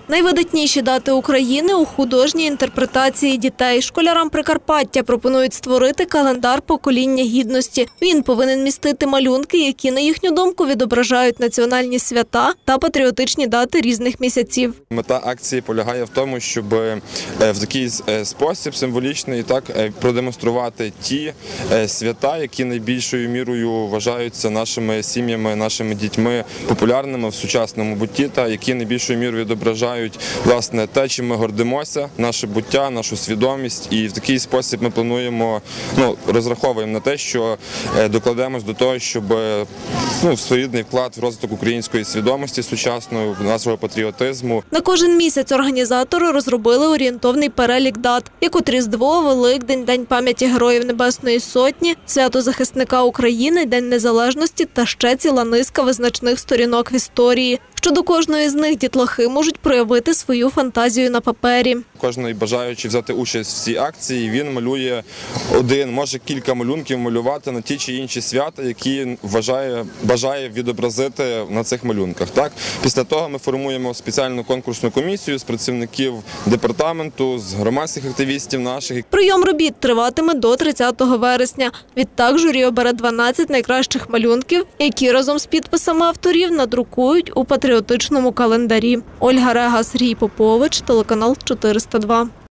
Найвидатніші дати України у художній інтерпретації дітей. Школярам Прикарпаття пропонують створити календар покоління гідності. Він повинен містити малюнки, які, на їхню думку, відображають національні свята та патріотичні дати різних місяців. Мета акції полягає в тому, щоб в такий спосіб символічний продемонструвати ті свята, які найбільшою мірою вважаються нашими сім'ями, нашими дітьми популярними в сучасному бутті та які найбільшою мірою відображають власне те, чим ми гордимося, наше буття, нашу свідомість. І в такий спосіб ми плануємо, розраховуємо на те, що докладемось до того, щоб своєрідний вклад в розвиток української свідомості сучасної, нашого патріотизму. На кожен місяць організатори розробили орієнтовний перелік дат, як от Різдво, Великдень, День пам'яті Героїв Небесної Сотні, Свято захисника України, День Незалежності та ще ціла низка визначних сторінок в історії. Щодо кожної з них дітлахи можуть проявити свою фантазію на папері. Кожен бажаючий взяти участь в цій акції, він малює один, може кілька малюнків малювати на ті чи інші свята, які бажає відобразити на цих малюнках. Після того ми формуємо спеціальну конкурсну комісію з працівників департаменту, з громадських активістів наших. Прийом робіт триватиме до 30 вересня. Відтак журі обере 12 найкращих малюнків, які разом з підписами авторів надрукують у патріотичному календарі. Ольга Рега, Сергій Попович, телеканал 402.